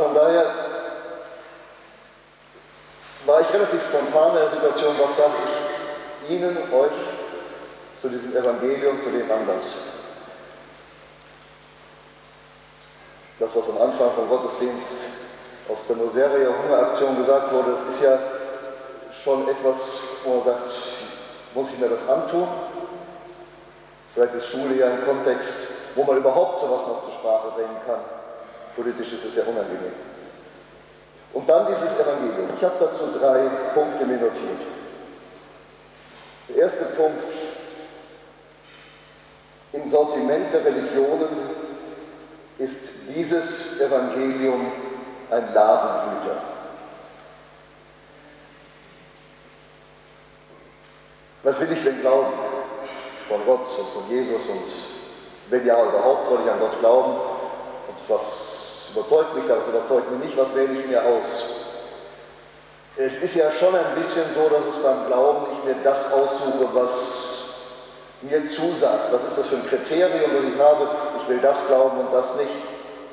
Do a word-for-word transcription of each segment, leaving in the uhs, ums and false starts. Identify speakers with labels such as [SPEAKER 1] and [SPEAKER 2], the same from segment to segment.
[SPEAKER 1] von daher war ich relativ spontan in der Situation, was sage ich Ihnen, euch, zu diesem Evangelium, zu dem Anlass. Das, was am Anfang vom Gottesdienst aus der Moseria-Hungeraktion gesagt wurde, das ist ja schon etwas, wo man sagt, muss ich mir das antun? Vielleicht ist Schule ja ein Kontext, wo man überhaupt sowas noch zur Sprache bringen kann. Politisch ist es ja unangenehm. Und dann dieses Evangelium. Ich habe dazu drei Punkte mir notiert. Der erste Punkt: Im Sortiment der Religionen ist dieses Evangelium ein Ladenhüter. Was will ich denn glauben? Von Gott und von Jesus, und wenn ja überhaupt, soll ich an Gott glauben? Und was überzeugt mich da, was überzeugt mich nicht, was wähle ich mir aus? Es ist ja schon ein bisschen so, dass es beim Glauben ich mir das aussuche, was mir zusagt. Was ist das für ein Kriterium, das ich habe? Ich will das glauben und das nicht.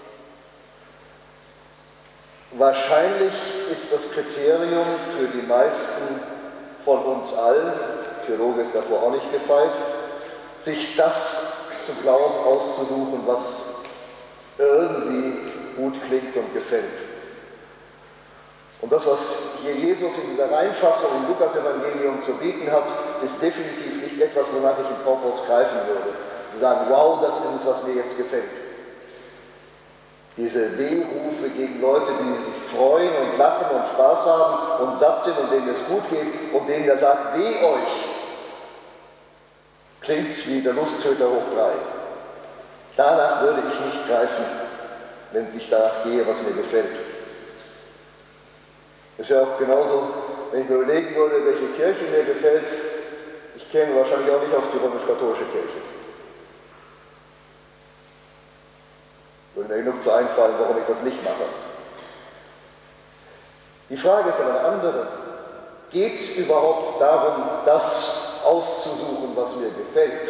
[SPEAKER 1] Wahrscheinlich ist das Kriterium für die meisten von uns allen, Theologe ist davor auch nicht gefeit, sich das zu glauben auszusuchen, was irgendwie gut klingt und gefällt. Und das, was hier Jesus in dieser Reinfassung im Lukas-Evangelium zu bieten hat, ist definitiv nicht etwas, wonach ich im Kaufhaus greifen würde. Zu sagen, wow, das ist es, was mir jetzt gefällt. Diese Wehrufe gegen Leute, die sich freuen und lachen und Spaß haben und satt sind und denen es gut geht und denen der sagt, weh euch, klingt wie der Lusttöter hoch drei. Danach würde ich nicht greifen, wenn ich danach gehe, was mir gefällt. Ist ja auch genauso, wenn ich mir überlegen würde, welche Kirche mir gefällt, ich käme wahrscheinlich auch nicht auf die römisch-katholische Kirche. Würde mir genug zu einfallen, warum ich das nicht mache. Die Frage ist aber eine andere. Geht es überhaupt darum, das auszusuchen, was mir gefällt?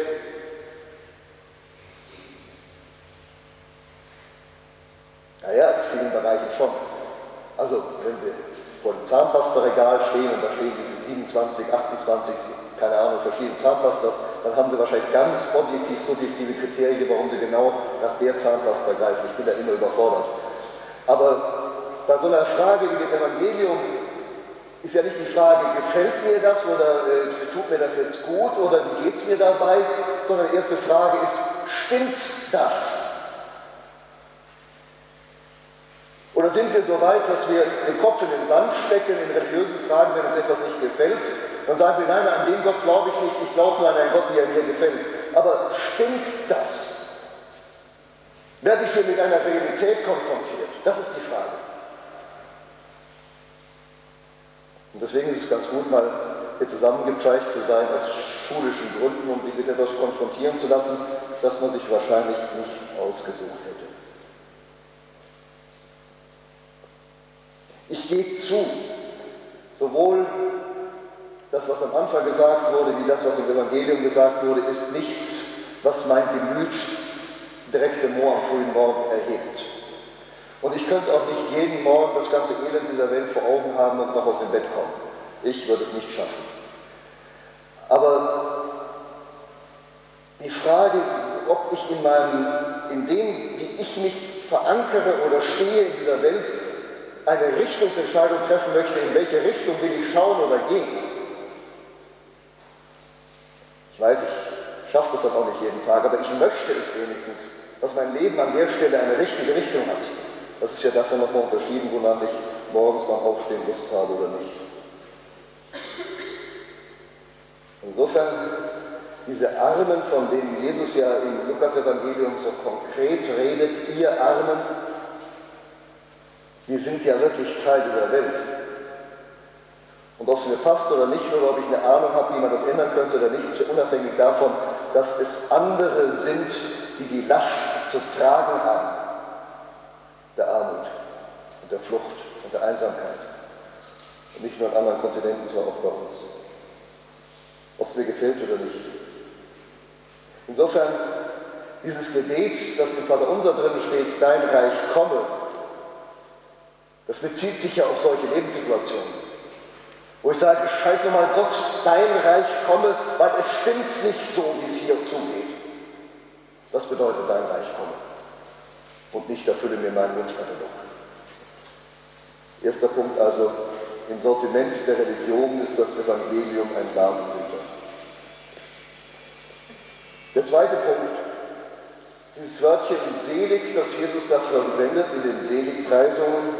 [SPEAKER 1] Naja, in vielen Bereichen schon. Also, wenn Sie vor dem Zahnpastaregal stehen und da stehen diese siebenundzwanzig, achtundzwanzig, keine Ahnung, verschiedene Zahnpastas, dann haben Sie wahrscheinlich ganz objektiv subjektive Kriterien, warum Sie genau nach der Zahnpasta greifen. Ich bin da immer überfordert. Aber bei so einer Frage wie dem Evangelium ist ja nicht die Frage, gefällt mir das oder äh, tut mir das jetzt gut oder wie geht es mir dabei, sondern die erste Frage ist, stimmt das? Oder sind wir so weit, dass wir den Kopf in den Sand stecken in religiösen Fragen, wenn uns etwas nicht gefällt? Dann sagen wir, nein, an den Gott glaube ich nicht, ich glaube nur an einen Gott, wie er mir gefällt. Aber stimmt das? Werde ich hier mit einer Realität konfrontiert? Das ist die Frage. Und deswegen ist es ganz gut, mal hier zusammengepfercht zu sein aus schulischen Gründen, um sich mit etwas konfrontieren zu lassen, das man sich wahrscheinlich nicht ausgesucht hätte. Ich gehe zu, sowohl das, was am Anfang gesagt wurde, wie das, was im Evangelium gesagt wurde, ist nichts, was mein Gemüt direkt im Moor am frühen Morgen erhebt. Und ich könnte auch nicht jeden Morgen das ganze Elend dieser Welt vor Augen haben und noch aus dem Bett kommen. Ich würde es nicht schaffen. Aber die Frage, ob ich in meinem, in dem, wie ich mich verankere oder stehe in dieser Welt, eine Richtungsentscheidung treffen möchte, in welche Richtung will ich schauen oder gehen. Ich weiß, ich schaffe das dann auch nicht jeden Tag, aber ich möchte es wenigstens, dass mein Leben an der Stelle eine richtige Richtung hat. Das ist ja davon nochmal unterschieden, wonach ich morgens beim Aufstehen Lust habe oder nicht. Insofern, diese Armen, von denen Jesus ja im Lukas-Evangelium so konkret redet, ihr Armen, die sind ja wirklich Teil dieser Welt. Und ob es mir passt oder nicht, oder ob ich eine Ahnung habe, wie man das ändern könnte oder nicht, ist ja unabhängig davon, dass es andere sind, die die Last zu tragen haben, der Armut und der Flucht und der Einsamkeit. Und nicht nur an anderen Kontinenten, sondern auch bei uns. Ob es mir gefällt oder nicht. Insofern, dieses Gebet, das im Vaterunser drin steht, dein Reich komme, Das bezieht sich ja auf solche Lebenssituationen, wo ich sage, scheiß doch mal Gott, dein Reich komme, weil es stimmt nicht so, wie es hier zugeht. Das bedeutet, dein Reich komme und nicht erfülle mir meinen Wunschkatalog. Erster Punkt also, im Sortiment der Religion ist das Evangelium ein Darmblüter. Der zweite Punkt, dieses Wörtchen selig, das Jesus dafür verwendet in den Seligpreisungen,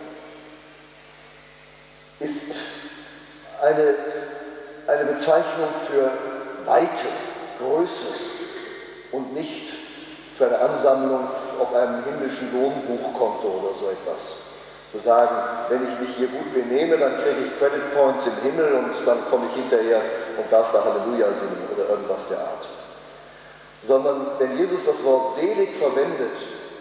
[SPEAKER 1] ist eine, eine Bezeichnung für Weite, Größe und nicht für eine Ansammlung auf einem himmlischen Lohnbuchkonto oder so etwas. Zu sagen, wenn ich mich hier gut benehme, dann kriege ich Credit Points im Himmel und dann komme ich hinterher und darf da Halleluja singen oder irgendwas der Art. Sondern wenn Jesus das Wort selig verwendet,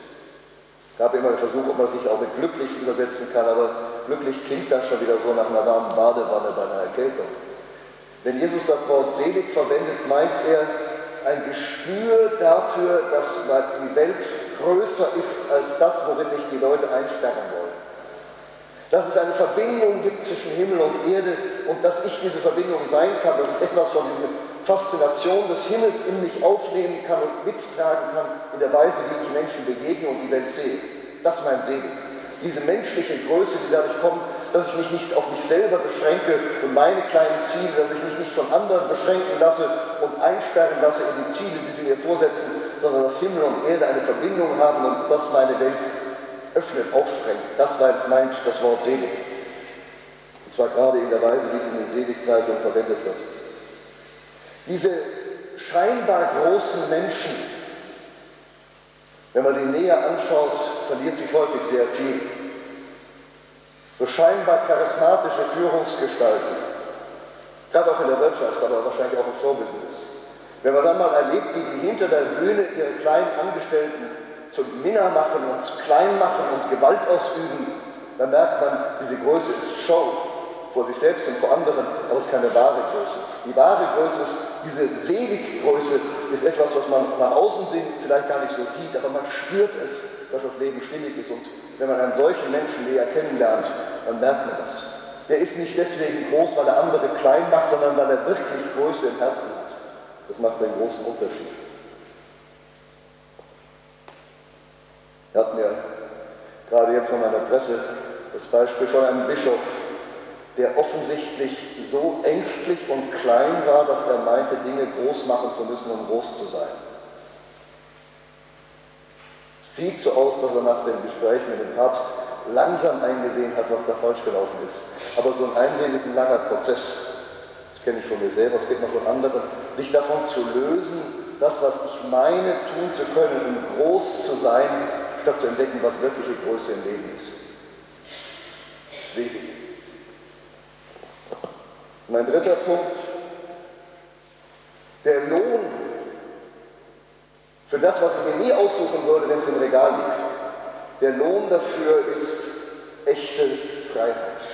[SPEAKER 1] gab immer den Versuch, ob man sich auch mit glücklich übersetzen kann, aber glücklich klingt dann schon wieder so nach einer warmen Badewanne bei einer Erkältung. Wenn Jesus das Wort selig verwendet, meint er ein Gespür dafür, dass die Welt größer ist als das, worin mich die Leute einsperren wollen. Dass es eine Verbindung gibt zwischen Himmel und Erde und dass ich diese Verbindung sein kann, dass ich etwas von dieser Faszination des Himmels in mich aufnehmen kann und mittragen kann in der Weise, wie ich Menschen begegne und die Welt sehe. Das ist mein Segen. Diese menschliche Größe, die dadurch kommt, dass ich mich nicht auf mich selber beschränke und meine kleinen Ziele, dass ich mich nicht von anderen beschränken lasse und einsperren lasse in die Ziele, die sie mir vorsetzen, sondern dass Himmel und Erde eine Verbindung haben und das meine Welt öffnet, aufsprengt. Das meint das Wort selig. Und zwar gerade in der Weise, wie es in den Seligpreisungen verwendet wird. Diese scheinbar großen Menschen, wenn man die näher anschaut, verliert sich häufig sehr viel. So scheinbar charismatische Führungsgestalten, gerade auch in der Wirtschaft, aber wahrscheinlich auch im Showbusiness. Wenn man dann mal erlebt, wie die hinter der Bühne ihre kleinen Angestellten zum Minna machen und klein machen und Gewalt ausüben, dann merkt man, diese Größe ist Show vor sich selbst und vor anderen, aber es ist keine wahre Größe. Die wahre Größe ist, diese Seliggröße ist etwas, was man nach außen sieht, vielleicht gar nicht so sieht, aber man spürt es, dass das Leben stimmig ist. Und wenn man einen solchen Menschen näher kennenlernt, dann merkt man das. Der ist nicht deswegen groß, weil er andere klein macht, sondern weil er wirklich Größe im Herzen hat. Das macht einen großen Unterschied. Wir hatten ja gerade jetzt noch in der Presse das Beispiel von einem Bischof, der offensichtlich so ängstlich und klein war, dass er meinte, Dinge groß machen zu müssen, um groß zu sein. Sieht so aus, dass er nach dem Gespräch mit dem Papst langsam eingesehen hat, was da falsch gelaufen ist. Aber so ein Einsehen ist ein langer Prozess. Das kenne ich von mir selber, das geht noch von anderen. Sich davon zu lösen, das, was ich meine, tun zu können, um groß zu sein, statt zu entdecken, was wirkliche Größe im Leben ist. Selig. Mein dritter Punkt, der Lohn für das, was ich mir nie aussuchen würde, wenn es im Regal liegt. Der Lohn dafür ist echte Freiheit.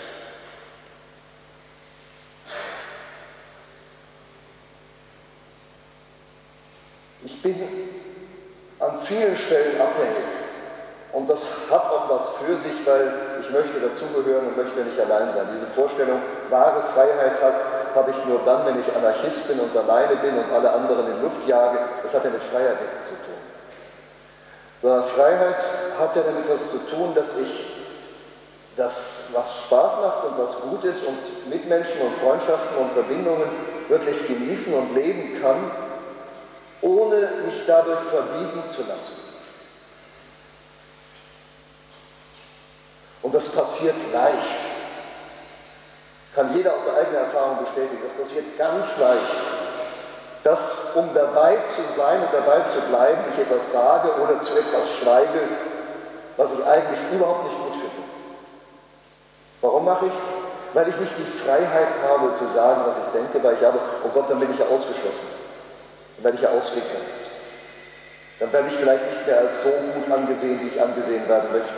[SPEAKER 1] Ich bin an vielen Stellen abhängig und das hat auch was für sich, weil ich möchte dazugehören und möchte nicht allein sein. Diese Vorstellung, wahre Freiheit hat, habe ich nur dann, wenn ich Anarchist bin und alleine bin und alle anderen in Luft jage. Das hat ja mit Freiheit nichts zu tun. Sondern Freiheit hat ja damit was zu tun, dass ich das, was Spaß macht und was gut ist und Mitmenschen und Freundschaften und Verbindungen wirklich genießen und leben kann, ohne mich dadurch verbiegen zu lassen. Und das passiert leicht. Kann jeder aus der eigenen Erfahrung bestätigen. Das passiert ganz leicht, dass, um dabei zu sein und dabei zu bleiben, ich etwas sage oder zu etwas schweige, was ich eigentlich überhaupt nicht gut finde. Warum mache ich es? Weil ich nicht die Freiheit habe, zu sagen, was ich denke, weil ich habe, oh Gott, dann bin ich ja ausgeschlossen. Dann werde ich ja ausgegrenzt. Dann werde ich vielleicht nicht mehr als so gut angesehen, wie ich angesehen werden möchte.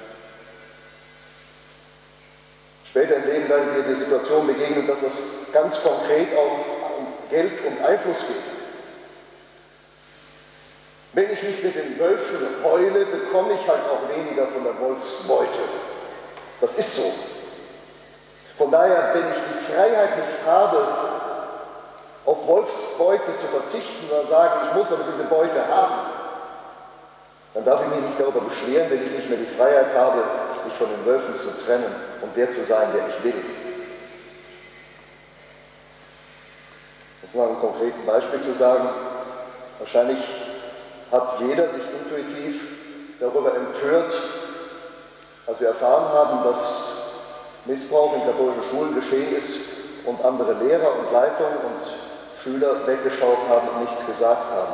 [SPEAKER 1] Später im Leben werden wir die Situation begegnen, dass es ganz konkret auch um Geld und Einfluss geht. Wenn ich nicht mit den Wölfen heule, bekomme ich halt auch weniger von der Wolfsbeute. Das ist so. Von daher, wenn ich die Freiheit nicht habe, auf Wolfsbeute zu verzichten, sondern sage, ich muss aber diese Beute haben, dann darf ich mich nicht darüber beschweren, wenn ich nicht mehr die Freiheit habe, mich von den Wölfen zu trennen und der zu sein, der ich will. Das mal ein konkretes Beispiel zu sagen. Wahrscheinlich hat jeder sich intuitiv darüber empört, als wir erfahren haben, dass Missbrauch in katholischen Schulen geschehen ist und andere Lehrer und Leitungen und Schüler weggeschaut haben und nichts gesagt haben.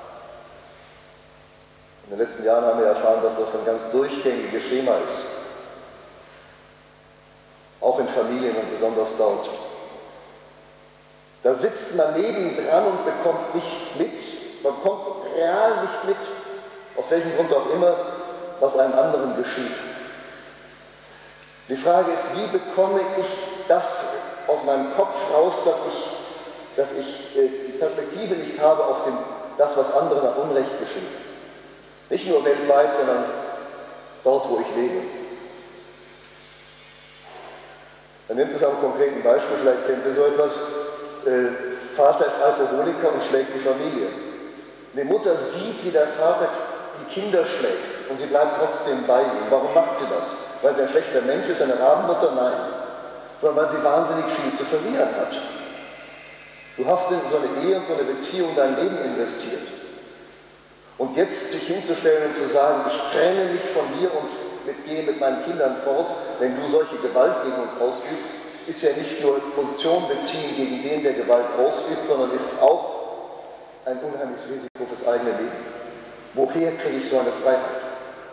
[SPEAKER 1] In den letzten Jahren haben wir erfahren, dass das ein ganz durchgängiges Schema ist. Auch in Familien und besonders dort. Da sitzt man nebendran und bekommt nicht mit, man kommt real nicht mit, aus welchem Grund auch immer, was einem anderen geschieht. Die Frage ist, wie bekomme ich das aus meinem Kopf raus, dass ich, dass ich äh, die Perspektive nicht habe auf dem, das, was anderen an Unrecht geschieht. Nicht nur weltweit, sondern dort, wo ich lebe. Man nimmt es am konkreten Beispiel, vielleicht kennt ihr so etwas. Äh, Vater ist Alkoholiker und schlägt die Familie. Die Mutter sieht, wie der Vater die Kinder schlägt und sie bleibt trotzdem bei ihm. Warum macht sie das? Weil sie ein schlechter Mensch ist, eine Rabenmutter? Nein. Sondern weil sie wahnsinnig viel zu verlieren hat. Du hast in so eine Ehe und so eine Beziehung dein Leben investiert. Und jetzt sich hinzustellen und zu sagen, ich trenne mich von dir und mit, gehe mit meinen Kindern fort, wenn du solche Gewalt gegen uns ausübst, ist ja nicht nur Position beziehen gegen den, der Gewalt ausübt, sondern ist auch ein unheimliches Risiko fürs eigene Leben. Woher kriege ich so eine Freiheit?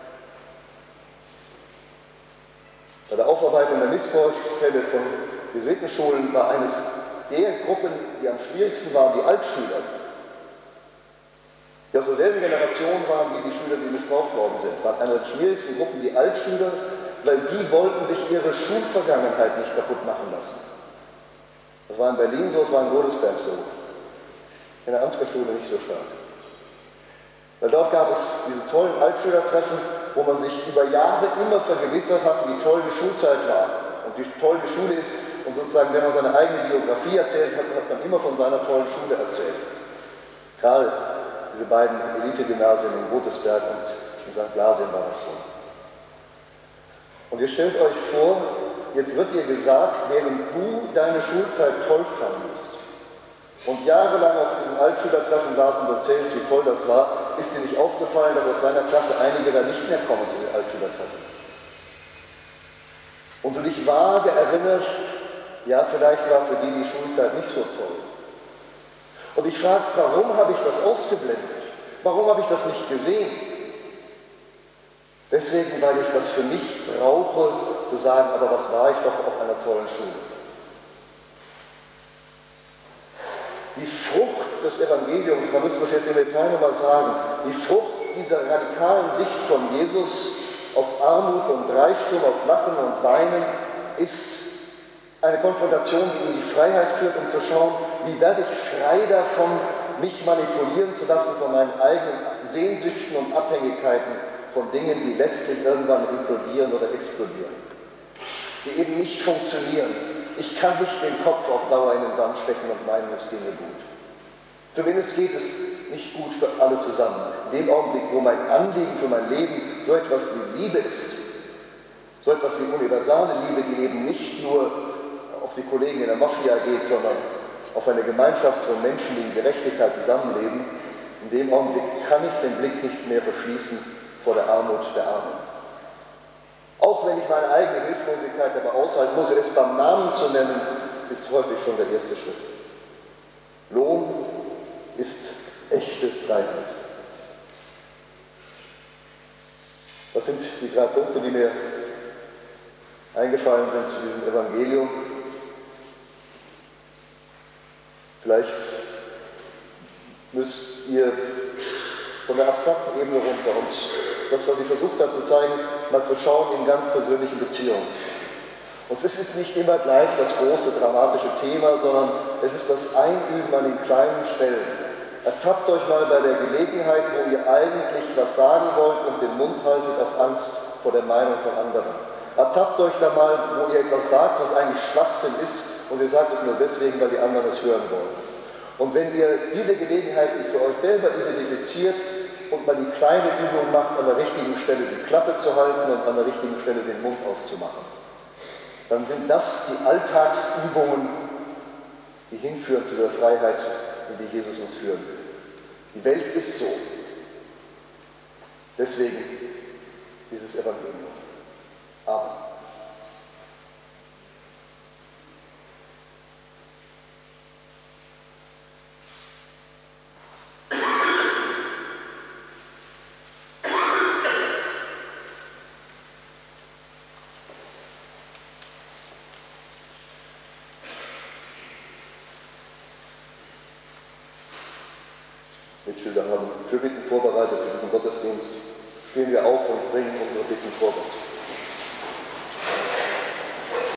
[SPEAKER 1] Bei der Aufarbeitung der Missbrauchsfälle von Jesuitenschulen war eines der Gruppen, die am schwierigsten waren, die Altschüler, die aus derselben Generation waren wie die Schüler, die missbraucht worden sind, waren eine der schwierigsten Gruppen die Altschüler, weil die wollten sich ihre Schulvergangenheit nicht kaputt machen lassen. Das war in Berlin so, das war in Godesberg so. In der Ansgar-Schule nicht so stark. Weil dort gab es diese tollen Altschülertreffen, wo man sich über Jahre immer vergewissert hat, wie toll die Schulzeit war und wie toll die Schule ist. Und sozusagen, wenn man seine eigene Biografie erzählt hat, hat man immer von seiner tollen Schule erzählt. Gerade diese beiden Elite-Gymnasien in Godesberg und in Sankt Blasien war das so. Und ihr stellt euch vor, jetzt wird dir gesagt, während du deine Schulzeit toll fandest und jahrelang auf diesem Altschülertreffen warst und erzählst, wie toll das war, ist dir nicht aufgefallen, dass aus deiner Klasse einige da nicht mehr kommen zu den Altschülertreffen. Und du dich vage erinnerst, ja, vielleicht war für die die Schulzeit nicht so toll. Und ich fragst, warum habe ich das ausgeblendet? Warum habe ich das nicht gesehen? Deswegen, weil ich das für mich brauche, zu sagen, aber was war ich doch auf einer tollen Schule. Die Frucht des Evangeliums, man müsste das jetzt im Detail nochmal sagen, die Frucht dieser radikalen Sicht von Jesus auf Armut und Reichtum, auf Lachen und Weinen, ist eine Konfrontation, die in die Freiheit führt, um zu schauen, wie werde ich frei davon, mich manipulieren zu lassen von meinen eigenen Sehnsüchten und Abhängigkeiten, von Dingen, die letztlich irgendwann implodieren oder explodieren, die eben nicht funktionieren. Ich kann nicht den Kopf auf Dauer in den Sand stecken und meinen, es ginge gut. Zumindest geht es nicht gut für alle zusammen. In dem Augenblick, wo mein Anliegen für mein Leben so etwas wie Liebe ist, so etwas wie universale Liebe, die eben nicht nur auf die Kollegen in der Mafia geht, sondern auf eine Gemeinschaft von Menschen, die in Gerechtigkeit zusammenleben, in dem Augenblick kann ich den Blick nicht mehr verschließen vor der Armut der Armen. Auch wenn ich meine eigene Hilflosigkeit dabei aushalten muss, es beim Namen zu nennen, ist häufig schon der erste Schritt. Lohn ist echte Freiheit. Das sind die drei Punkte, die mir eingefallen sind zu diesem Evangelium. Vielleicht müsst ihr von der abstrakten Ebene runter und das, was ich versucht habe zu zeigen, mal zu schauen in ganz persönlichen Beziehungen. Und es ist nicht immer gleich das große dramatische Thema, sondern es ist das Einüben an den kleinen Stellen. Ertappt euch mal bei der Gelegenheit, wo ihr eigentlich was sagen wollt und den Mund haltet aus Angst vor der Meinung von anderen. Ertappt euch da mal, wo ihr etwas sagt, was eigentlich Schwachsinn ist, und ihr sagt es nur deswegen, weil die anderen es hören wollen. Und wenn ihr diese Gelegenheiten für euch selber identifiziert und mal die kleine Übung macht, an der richtigen Stelle die Klappe zu halten und an der richtigen Stelle den Mund aufzumachen, dann sind das die Alltagsübungen, die hinführen zu der Freiheit, in die Jesus uns führen will. Die Welt ist so. Deswegen dieses Evangelium. Amen. Mitschüler haben Fürbitten vorbereitet für diesen Gottesdienst. Stehen wir auf und bringen unsere Bitten vor Gott.